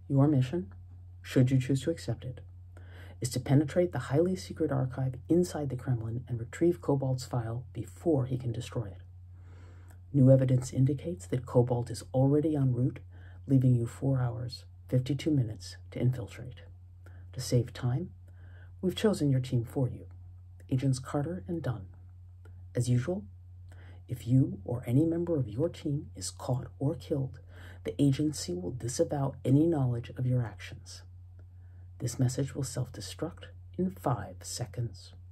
Your mission, should you choose to accept it, is to penetrate the highly secret archive inside the Kremlin and retrieve Cobalt's file before he can destroy it. New evidence indicates that Cobalt is already en route, leaving you 4 hours, 52 minutes to infiltrate. To save time, we've chosen your team for you, Agents Carter and Dunn. As usual, if you or any member of your team is caught or killed, the agency will disavow any knowledge of your actions. This message will self-destruct in 5 seconds.